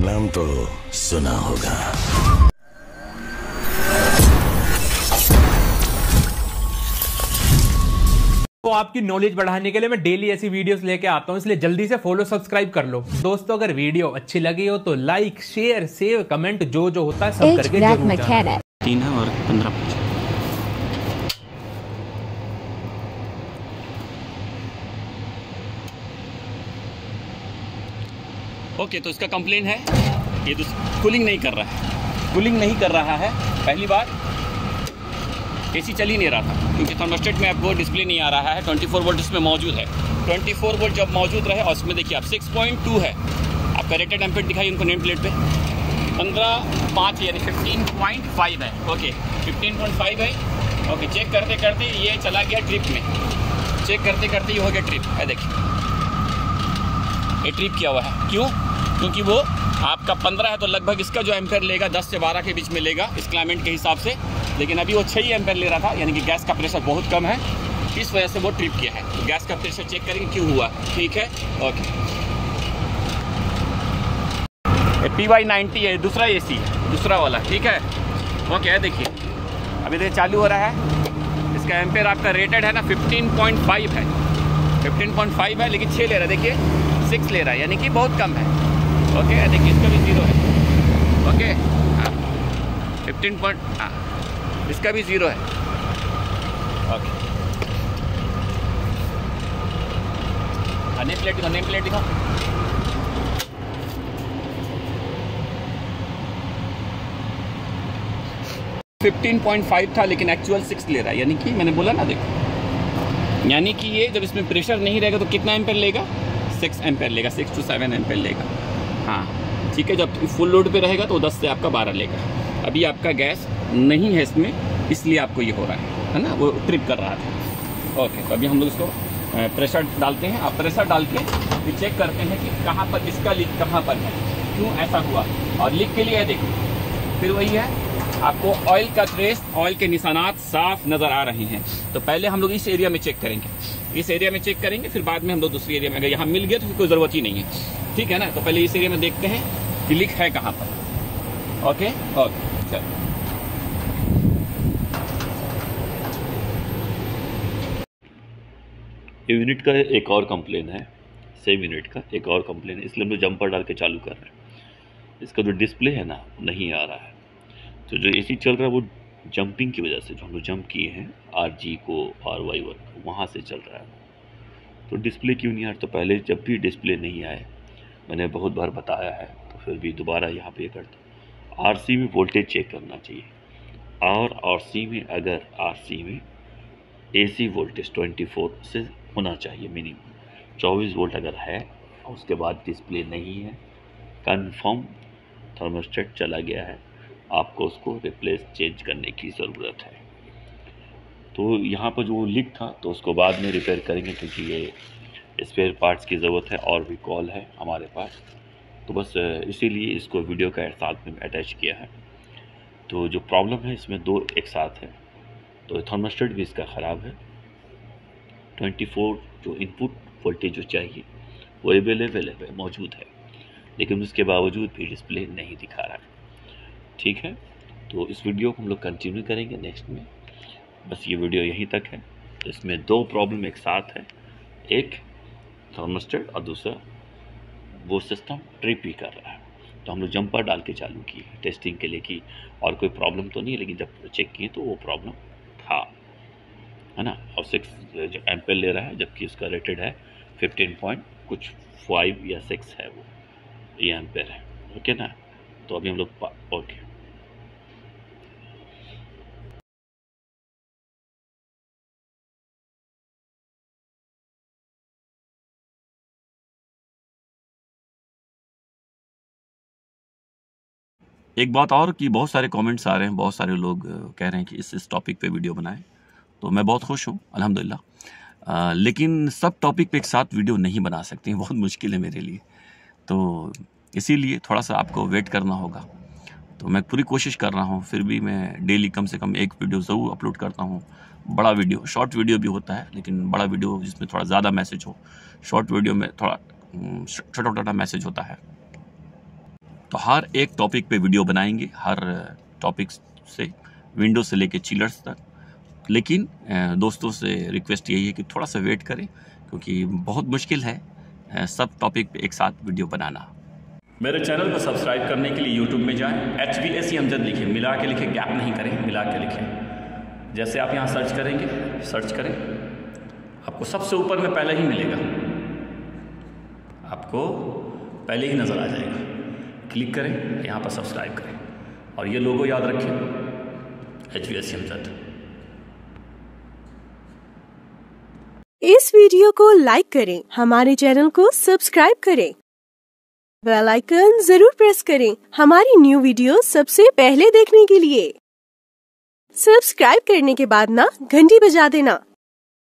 नाम तो सुना होगा। तो आपकी नॉलेज बढ़ाने के लिए मैं डेली ऐसी वीडियोस लेके आता हूं, इसलिए जल्दी से फॉलो सब्सक्राइब कर लो। दोस्तों अगर वीडियो अच्छी लगी हो तो लाइक शेयर सेव कमेंट जो होता है सब करके जरूर जाना। 3 है और 15 ओके। तो इसका कंप्लेन है ये कूलिंग नहीं कर रहा है, कूलिंग नहीं कर रहा है। पहली बार एसी चल ही नहीं रहा था क्योंकि थर्मोस्टेट में आपको डिस्प्ले नहीं आ रहा है। 24 वोल्ट इसमें मौजूद है। 24 वोल्ट जब मौजूद रहे और इसमें देखिए आप 6.2 है आपका रेटेड एम्पेयर दिखाई उनको नेम प्लेट पे 15.5 यानी 15.5 है। ओके 15.5 है। ओके चेक करते करते ये चला गया ट्रिप में, चेक करते करते ये हो गया ट्रिप है। देखिए ये ट्रिप किया हुआ है, क्यों? क्योंकि वो आपका 15 है तो लगभग इसका जो एम्पेयर लेगा 10 से 12 के बीच में लेगा इस क्लाइमेट के हिसाब से, लेकिन अभी वो 6 एम्पेयर ले रहा था यानी कि गैस का प्रेशर बहुत कम है, इस वजह से वो ट्रिप किया है। तो गैस का प्रेशर चेक करेंगे क्यों हुआ, ठीक है। ओके PY90 है दूसरा एसी है, दूसरा वाला, ठीक है। ओके देखिए अभी देखिए चालू हो रहा है। इसका एम्पेयर आपका रेटेड है ना 15.5 है, 15.5 है लेकिन 6 ले रहा है, देखिए 6 ले रहा है यानी कि बहुत कम है। ओके देखिए इसका भी 0 है। ओके 15 इसका भी 0 है। ओके नेम प्लेट दिखाओ, नेम प्लेट दिखाओ। $15.5 15.5 था लेकिन एक्चुअल 6 ले रहा है, यानी कि मैंने बोला ना देखो, यानी कि ये जब इसमें प्रेशर नहीं रहेगा तो कितना एम्पेयर लेगा, 6 एम्पेयर लेगा, 6 to 7 एम्पेयर लेगा। हाँ ठीक है, जब फुल लोड पे रहेगा तो 10 से आपका 12 लेगा। अभी आपका गैस नहीं है इसमें इसलिए आपको ये हो रहा है ना, वो ट्रिप कर रहा था। ओके तो अभी हम लोग इसको प्रेशर डालते हैं। आप प्रेशर डाल के फिर चेक करते हैं कि कहाँ पर इसका लीक कहाँ पर है, क्यों ऐसा हुआ। और लीक के लिए देखो फिर वही है, आपको ऑयल का ट्रेस, ऑयल के निशानात साफ नजर आ रहे हैं। तो पहले हम लोग इस एरिया में चेक करेंगे, इस एरिया में चेक करेंगे, फिर बाद में हम लोग दूसरी एरिया में, अगर यहाँ मिल गया तो फिर कोई जरूरत ही नहीं है, ठीक है ना। तो पहले इस एरिया में देखते हैं कि लीक है कहाँ पर। ओके ओके चलो ये यूनिट का एक और कंप्लेन है, सेम यूनिट का एक और कंप्लेन है, इसलिए हम लोग जंपर डाल के चालू कर रहे हैं। इसका जो डिस्प्ले है ना नहीं आ रहा है, तो जो एसी चल रहा है वो जंपिंग की वजह से, जो हम लोग जंप किए हैं RG को RY1 वहाँ से चल रहा है। तो डिस्प्ले क्यों नहीं आ रहा? तो पहले जब भी डिस्प्ले नहीं आए, मैंने बहुत बार बताया है, तो फिर भी दोबारा यहाँ पे करता, RC में वोल्टेज चेक करना चाहिए। और RC में अगर RC में AC वोल्टेज 24 से होना चाहिए मिनिमम, 24 वोल्ट अगर है और उसके बाद डिस्प्ले नहीं है, कंफर्म थर्मोस्टेट चला गया है, आपको उसको रिप्लेस चेंज करने की ज़रूरत है। तो यहाँ पर जो लीक था तो उसको बाद में रिपेयर करेंगे, क्योंकि ये स्पेयर पार्ट्स की ज़रूरत है और भी कॉल है हमारे पास, तो बस इसीलिए इसको वीडियो का साथ में अटैच किया है। तो जो प्रॉब्लम है इसमें 2 एक साथ है, तो थर्मोस्टेट भी इसका ख़राब है। 24 जो इनपुट वोल्टेज जो चाहिए वो अवेलेबल है, मौजूद है, लेकिन उसके बावजूद भी डिस्प्ले नहीं दिखा रहा है, ठीक है। तो इस वीडियो को हम लोग कंटिन्यू करेंगे नेक्स्ट में, बस ये वीडियो यहीं तक है। इसमें 2 प्रॉब्लम एक साथ है, एक थर्मोस्टेट और दूसरा वो सिस्टम ट्रिप ही कर रहा है। तो हम लोग जंपर डाल के चालू किए टेस्टिंग के लिए कि और कोई प्रॉब्लम तो नहीं है, लेकिन जब चेक किए तो वो प्रॉब्लम था, है ना। और 6 एम्पेयर ले रहा है, जबकि इसका रेटेड है 15.5 या 6 है, वो ये एम्पेयर है, ओके ना। तो अभी हम लोग ओके एक बात और कि बहुत सारे कमेंट्स आ रहे हैं, बहुत सारे लोग कह रहे हैं कि इस टॉपिक पे वीडियो बनाएं, तो मैं बहुत खुश हूँ अल्हम्दुलिल्लाह। लेकिन सब टॉपिक पे एक साथ वीडियो नहीं बना सकते हैं, बहुत मुश्किल है मेरे लिए, तो इसीलिए थोड़ा सा आपको वेट करना होगा। तो मैं पूरी कोशिश कर रहा हूँ, फिर भी मैं डेली कम से कम एक वीडियो ज़रूर अपलोड करता हूँ। बड़ा वीडियो, शॉर्ट वीडियो भी होता है, लेकिन बड़ा वीडियो जिसमें थोड़ा ज़्यादा मैसेज हो। शॉर्ट वीडियो में थोड़ा छोटा छोटा मैसेज होता है। तो हर एक टॉपिक पे वीडियो बनाएंगे, हर टॉपिक से विंडो से लेके चिलर्स तक। लेकिन दोस्तों से रिक्वेस्ट यही है कि थोड़ा सा वेट करें, क्योंकि बहुत मुश्किल है सब टॉपिक पे एक साथ वीडियो बनाना। मेरे चैनल को सब्सक्राइब करने के लिए यूट्यूब में जाएं, HVAC अमजद लिखें, मिला के लिखें, गैप नहीं करें, मिला के लिखें। जैसे आप यहाँ सर्च करेंगे, सर्च करें, आपको सबसे ऊपर में पहले ही मिलेगा, आपको पहले ही नज़र आ जाएगा। क्लिक करें, यहाँ पर सब्सक्राइब करें और ये लोगो याद रखें, HVAC अमजद। इस वीडियो को लाइक करें, हमारे चैनल को सब्सक्राइब करें, बेल आइकन जरूर प्रेस करें हमारी न्यू वीडियो सबसे पहले देखने के लिए। सब्सक्राइब करने के बाद ना घंटी बजा देना